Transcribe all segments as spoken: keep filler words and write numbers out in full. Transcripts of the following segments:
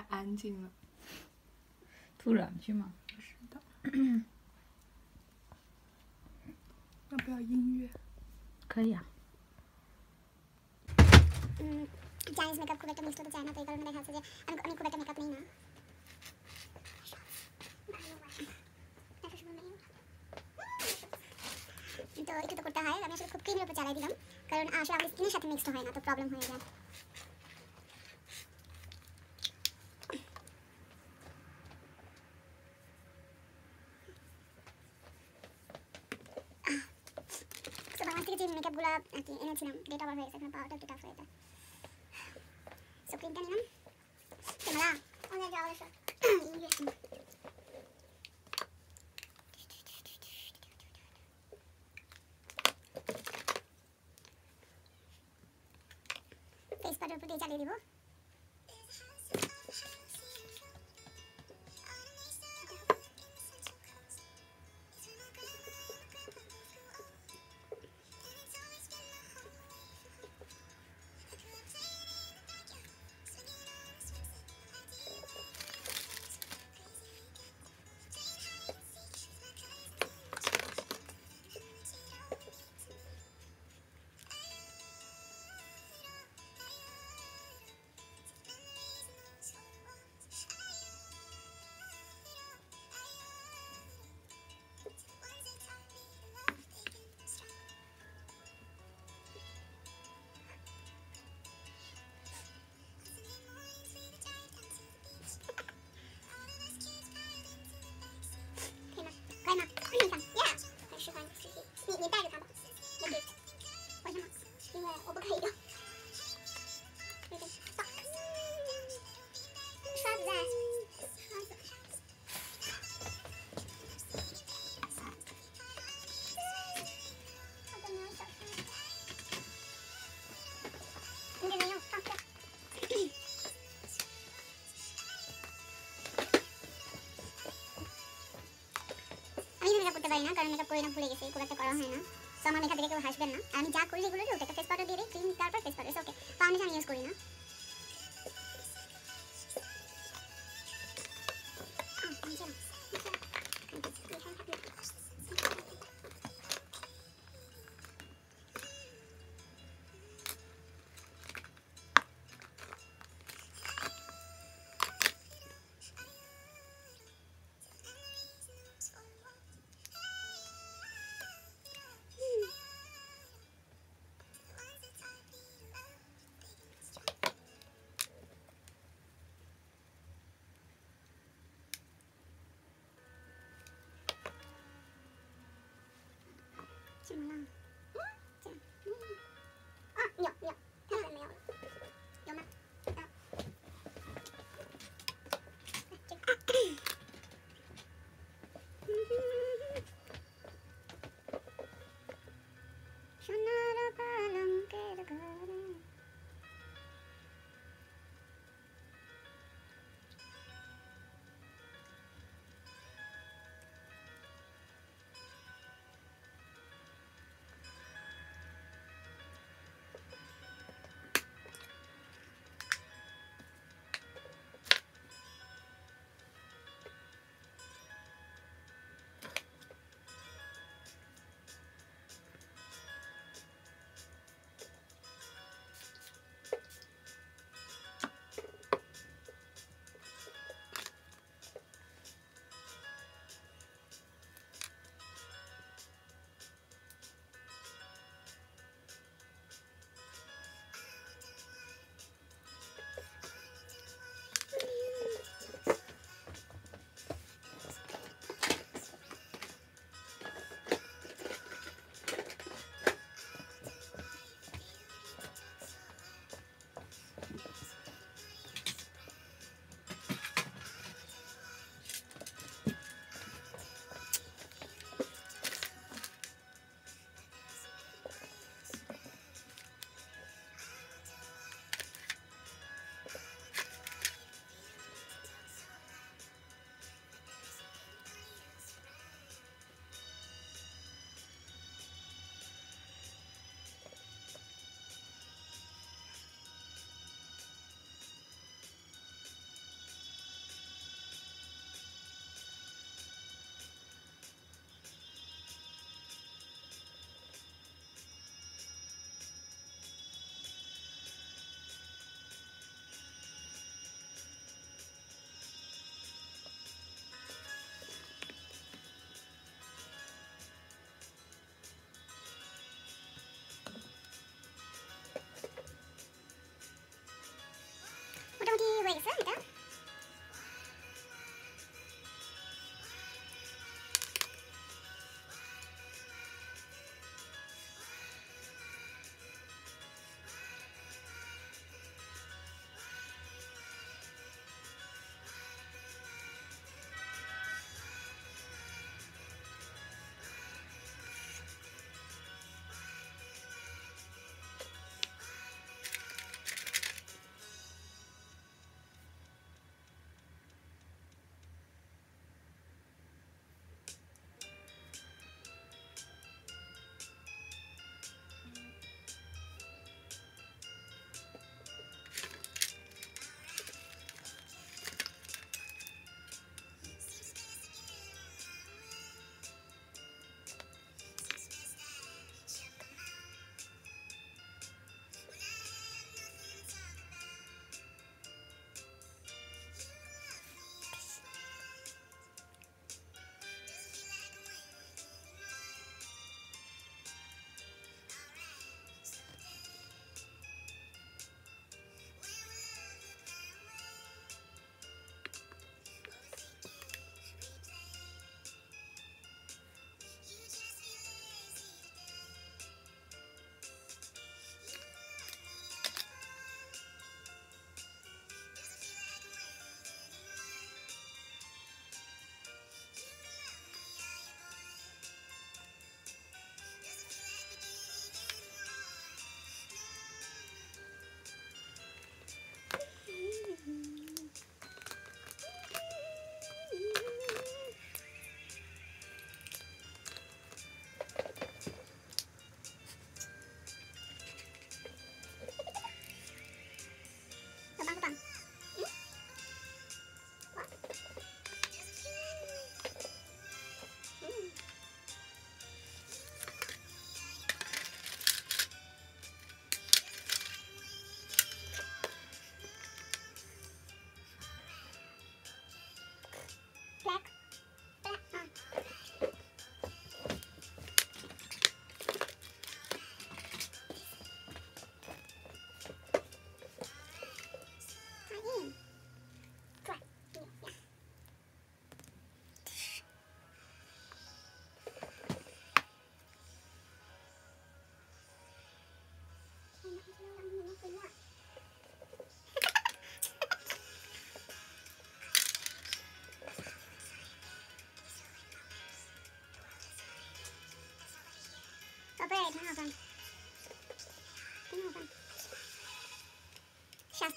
安静了。 突然是吗？ 是的。要不要音乐？ 可以啊。 嗯，চাইনিজ makeup খুব একটা mix হতে চায় না, তো এই কারণে দেখা যাচ্ছে যে আমি আমি খুব একটা মেকআপ নেই না। তো একটু তো করতে হয়, আমি আসলে খুব ক্রিমের উপর চালাই দিলাম, কারণ আসলে আমাদের স্কিনের সাথে মিক্সড হয় না, তো প্রবলেম হয়ে যায়। তো বাংলাদেশ থেকে যে মেকআপগুলো আর কি এনেছিলাম, ডেট ওভার হয়ে গেছে, এখন পাওয়াটা একটু টাফ হয়ে যায়। সো ক্রিমটা নিলাম, ক্যামেরা অনেক যাওয়া হয়েছে। ফেস পাউডার উপর দিয়ে চালিয়ে দিব। করতে পারি না, কারণ মেকআপ করি না, ভুলে গেছি, খুব একটা করা হয় না। তো আমার মেকআপ দেখে কেউ হাসবেন না। আমি যা করি রেগুলারলি ওটা একটা ফেস পাউডার দিয়ে দিই, ক্রিম, তারপর face powder, okay. Foundation use করি না।怎么了？嗯，这样，嗯，啊，有有，看来没有了，有吗？啊，这个，সোনার পালঙ্কের ঘরে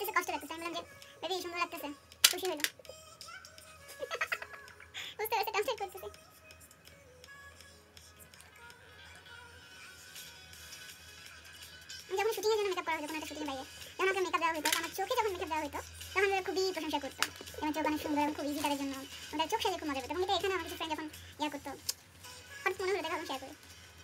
লাগতেছে, কষ্ট লাগতেছে। আমি বললাম যে বেবি সুন্দর লাগতেছে, খুশি হইলো। বুঝতে পারছে ট্রান্সলেট করতেছে। যখন শুটিংয়ের জন্য মেকআপ করা হতো, কোনো একটা শুটিং বাইরে, যখন আমাকে মেকআপ দেওয়া হতো, আমার চোখে যখন মেকআপ দেওয়া হতো, তখন আমরা খুবই প্রশংসা করতাম। আমার চোখ অনেক সুন্দর এবং খুব ইজি তাদের জন্য, আমাদের চোখ সাজে খুব মজা পেত। এবং এটা এখানে আমার কিছু ফ্রেন্ড যখন ইয়া করতো, হঠাৎ মনে হলো দেখা শেয়ার করি।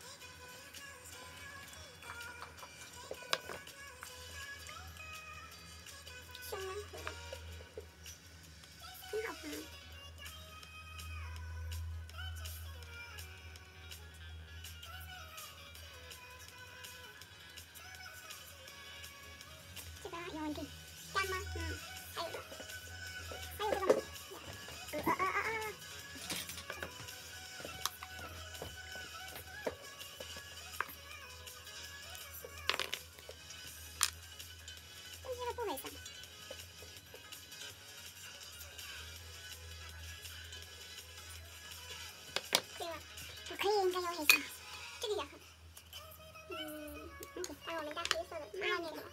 Yang lagi sama hmm. Ayo ayo kamu ya. uh, uh, uh, uh. Ini apa guys? Kira, kaya yang kaya guys. Jadi ya. Hmm, oke. Ayo minta kisah. Mana nih?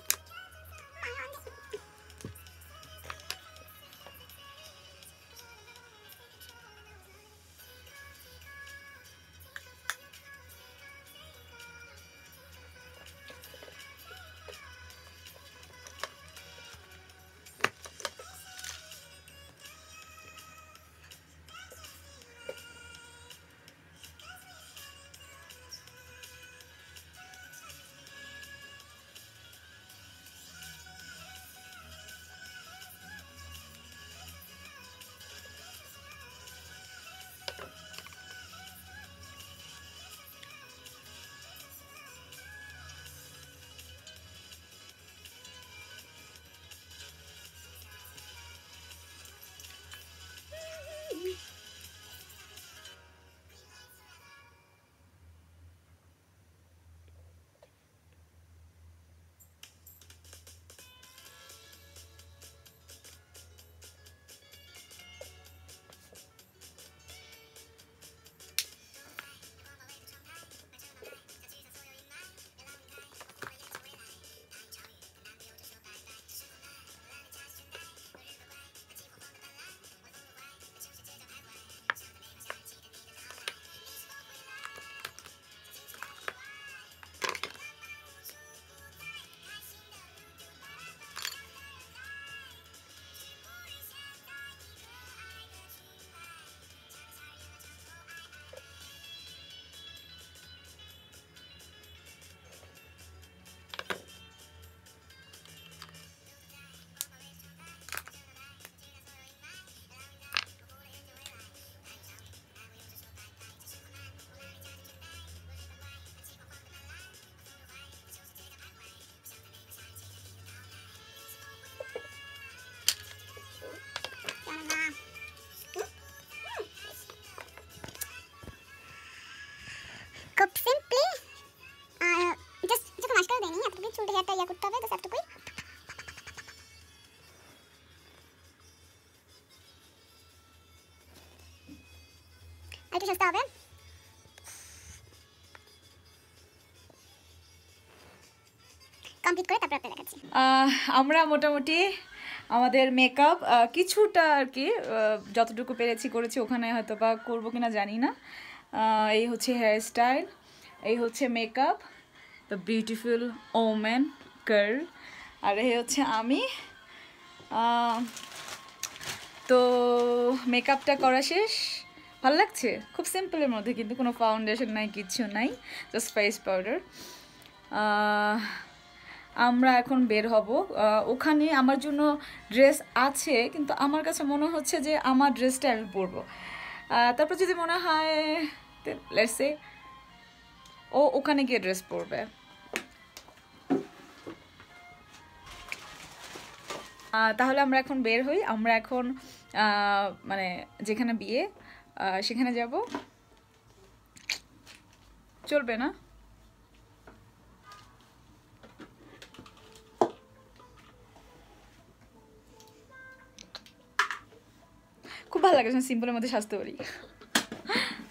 খুব simply just যখন mascara দেয়নি এতটুকুই চুলটা হেয়ারটা ইয়া করতে হবে, just এতটুকুই। একটু সস্তা হবে। কমপ্লিট করে তারপর আপনাদের দেখাচ্ছি। আমরা মোটামুটি আমাদের মেকআপ কিছুটা আর কি যতটুকু পেরেছি করেছি, ওখানে হয়তো বা করবো কিনা জানি না। এই হচ্ছে হেয়ার স্টাইল, এই হচ্ছে makeup, the beautiful woman girl, আর এই হচ্ছে আমি। তো মেকআপটা করা শেষ, ভালো লাগছে, খুব সিম্পলের মধ্যে, কিন্তু কোনো ফাউন্ডেশন নাই, কিচ্ছু নাই, জাস্ট ফেস পাউডার। আমরা এখন বের হব। ওখানে আমার জন্য ড্রেস আছে, কিন্তু আমার কাছে মনে হচ্ছে যে আমার ড্রেসটা আমি পরবো। তারপর যদি মনে হয় লেটস সে ও ওখানে গিয়ে ড্রেস পরবে। তাহলে আমরা এখন বের হই। আমরা এখন মানে যেখানে বিয়ে সেখানে যাব, চলবে না? খুব ভালো লাগে সিম্পলের মধ্যে সাজতে পারি।